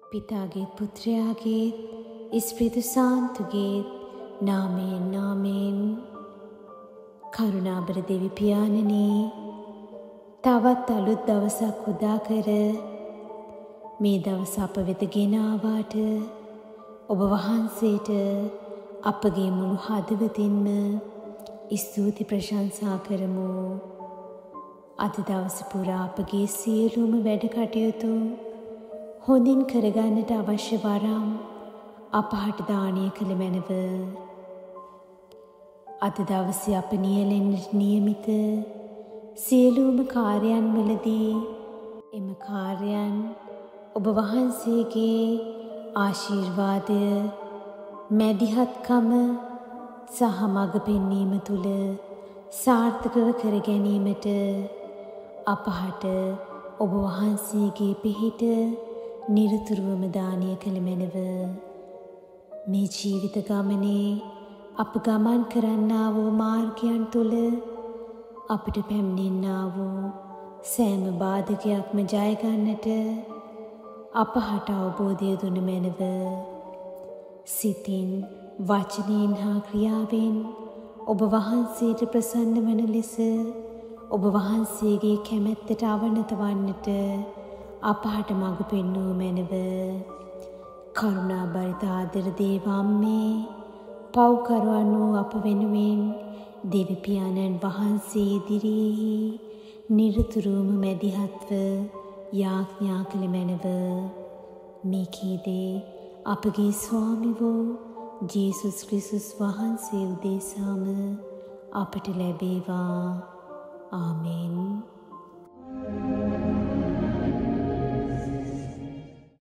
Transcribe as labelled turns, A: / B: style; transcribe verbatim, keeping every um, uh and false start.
A: පිතාගේ පුත්‍රයාගේ ඉස්ප්‍රිතු සාන්තුගේ නාමයෙන් නාමයෙන්. කරුණාබර දෙවි පියාණනි, තවත් අලුත් දවසක් උදා කර මේ දවස අප වෙත ගෙන ආවාට ඔබ වහන්සේට අපගේ මුළු හදවතින්ම ස්තුති ප්‍රශංසා කරමු. අද දවස පුරා අපගේ සියලුම වැඩ කටයුතු හොඳින් කරගන්නට අවශ්‍ය වරම් අපහට දානය කළ මැනව. අද දවසේ අප නියැලෙන්නට නියමිත සියලුම කාර්යයන් වලදී එම කාර්යයන් ඔබ වහන්සේගේ ආශිර්වාදය, මැදිහත්කම සහ මඟ පෙන්වීම තුළ සාර්ථකව කර ගැනීමට අපහට ඔබ වහන්සේගේ පිහිට නිරතුරුවම දානය කළ මැනව. මේ ජීවිත ගමනේ අප ගමන් කරන්නා වූ මාර්ගයන් තුළ අපිට පැමිණෙන්නා වූ සෑම බාධකයක්ම ජය ගන්නට අපහට අවබෝධය දුන මැනව. සිතින්, වචනයෙන් හා ක්‍රියාවෙන් ඔබ වහන්සේට ප්‍රසන්න වන ලෙස ඔබ වහන්සේගේ කැමැත්තට අවනත වන්නට අපහට මඟ පෙන්වූ මැනව. කරුණාබරිත ආදර දේවම්මේ, පව්කරුවන් වූ අප වෙනුවෙන් දෙවි පියාණන් වහන්සේ ඉදිරියෙහි නිරතුරුවම මැදිහත්ව යාඥා කළ මැනව. මේ කීදේ අපගේ ස්වාමි වූ ජේසුස් ක්‍රිස්තුස් වහන්සේ උදෙසාම අපට ලැබේවා. ආමෙන්.